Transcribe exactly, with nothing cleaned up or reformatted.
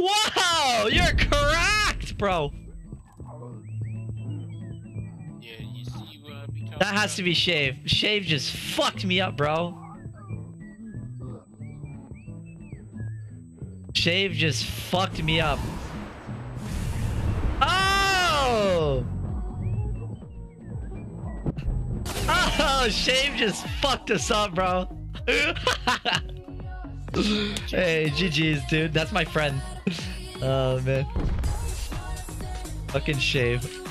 Wow, you're correct, bro. Yeah, you see what I become. That has to be Shave. Shave just fucked me up, bro. Shave just fucked me up. Oh! Oh, Shave just fucked us up, bro. Hey, G G's, dude. That's my friend. Oh, man. Fucking Shave.